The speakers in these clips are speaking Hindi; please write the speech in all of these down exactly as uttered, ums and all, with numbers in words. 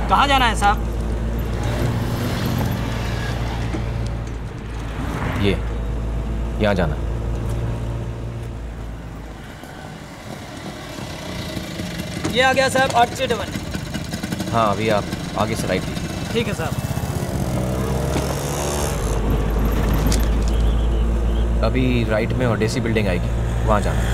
कहाँ जाना है साहब? ये यहाँ जाना। ये आ गया साहब, आठ से डबल। हाँ अभी आप आगे से राइट लीजिए। ठीक है साहब। अभी राइट में ओडेसी बिल्डिंग आएगी, वहाँ जाना।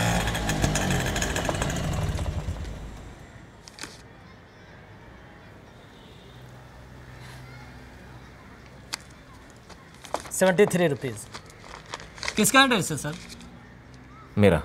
Seventy three rupees. किसका एड्रेस है सर? मेरा।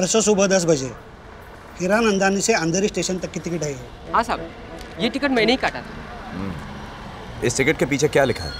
परसों सुबह दस बजे हीरा नंदानी से अंधेरी स्टेशन तक की टिकट है। हाँ साहब, ये टिकट मैंने ही काटा था। इस टिकट के पीछे क्या लिखा है?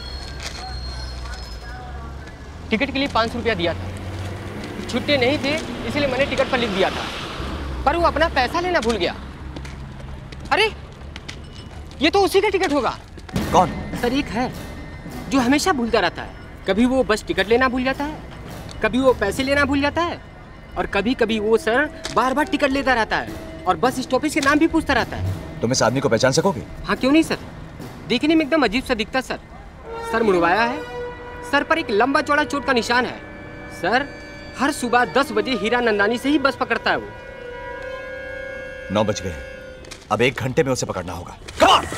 टिकट के लिए पाँच सौ रुपया दिया था, छुट्टे नहीं थे इसलिए मैंने टिकट पर लिख दिया था, पर वो अपना पैसा लेना भूल गया। अरे ये तो उसी का टिकट होगा। कौन? सर एक है जो हमेशा भूलता रहता है। कभी वो बस टिकट लेना भूल जाता है, कभी वो पैसे लेना भूल जाता है, और कभी कभी वो सर बार बार टिकट लेता रहता है और बस स्टॉपेज के नाम भी पूछता रहता है। तुम इस आदमी को पहचान सकोगे? हाँ क्यों नहीं सर, देखने में एकदम अजीब सा दिखता सर। सर मुड़वाया है, सर पर एक लंबा चौड़ा चोट का निशान है। सर हर सुबह दस बजे हीरा नंदानी से ही बस पकड़ता है वो। नौ बज गए, अब एक घंटे में उसे पकड़ना होगा। Come on!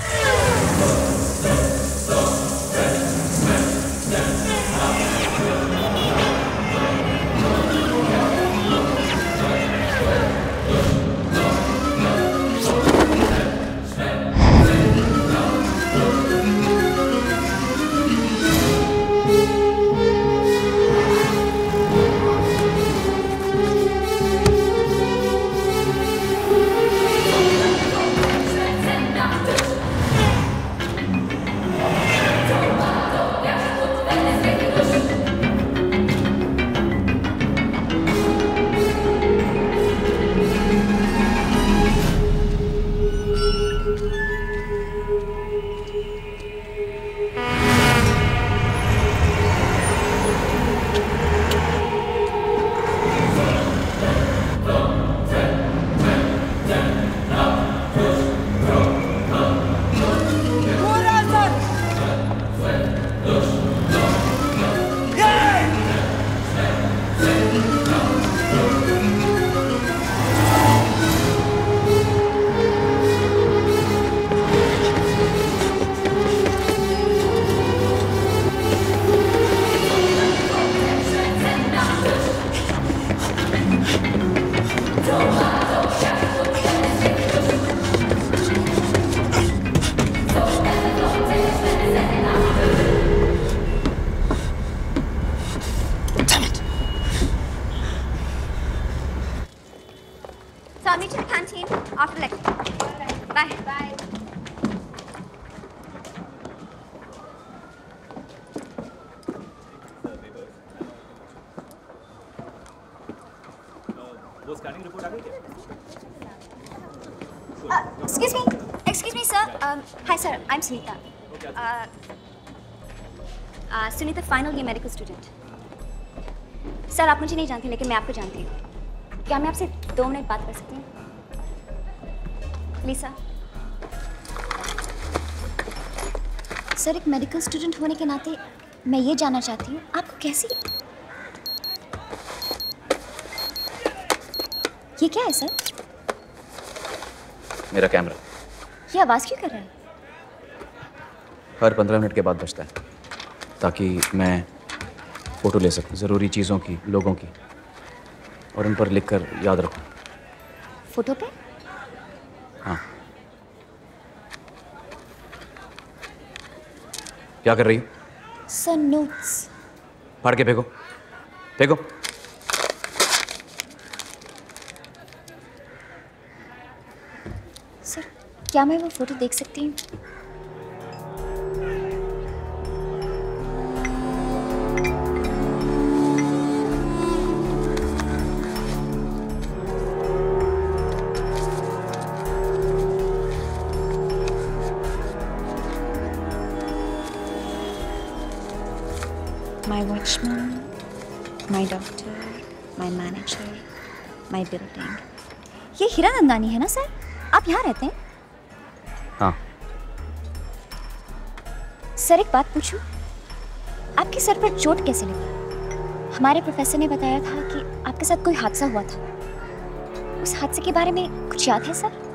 Excuse me, excuse me, sir. Um, hi, sir. I'm Sunita. Uh, uh, Sunita, final year medical student. Sir आप मुझे नहीं जानती लेकिन मैं आपको जानती हूँ। क्या मैं आपसे दो मिनट बात कर सकती हूँ? Please sir. सर एक मेडिकल स्टूडेंट होने के नाते मैं ये जानना चाहती हूँ आपको कैसी, ये क्या है सर? मेरा कैमरा। ये आवाज़ क्यों कर रहा है? हर पंद्रह मिनट के बाद बजता है ताकि मैं फ़ोटो ले सकूं ज़रूरी चीज़ों की, लोगों की, और उन पर लिखकर याद रखूं। फोटो पे? हाँ। क्या कर रही हो? Sir notes. फाड़ के फेंको, फेंको। सर क्या मैं वो फोटो देख सकती हूँ? My watchman, my doctor, my manager, my building. ये हीरा नंदानी है ना सर? आप यहाँ रहते हैं? हाँ। सर एक बात पूछूं? आपके सर पर चोट कैसे लगी? हमारे प्रोफेसर ने बताया था कि आपके साथ कोई हादसा हुआ था। उस हादसे के बारे में कुछ याद है सर?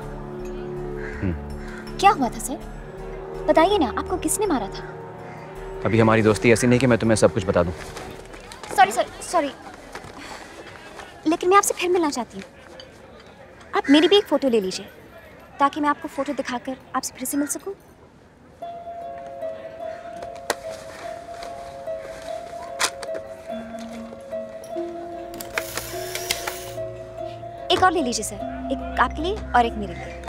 क्या हुआ था सर? बताइए ना, आपको किसने मारा था? अभी हमारी दोस्ती ऐसी नहीं कि मैं तुम्हें सब कुछ बता दूं। सॉरी सर, सॉरी, लेकिन मैं आपसे फिर मिलना चाहती हूँ। आप मेरी भी एक फ़ोटो ले लीजिए ताकि मैं आपको फ़ोटो दिखाकर आपसे फिर से मिल सकूं। एक और ले लीजिए सर, एक आपके लिए और एक मेरे लिए।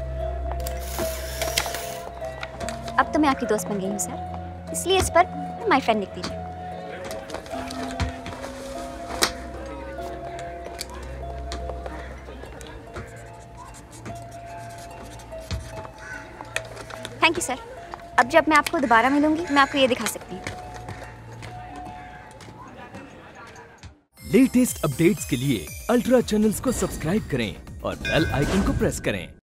अब तो मैं आपकी दोस्त बन गई हूँ सर, इसलिए इस पर माय फ्रेंड लिख दीजिए। Thank you sir. अब जब मैं आपको दोबारा मिलूंगी मैं आपको ये दिखा सकती हूँ। लेटेस्ट अपडेट्स के लिए अल्ट्रा चैनल्स को सब्सक्राइब करें और बेल आइकन को प्रेस करें।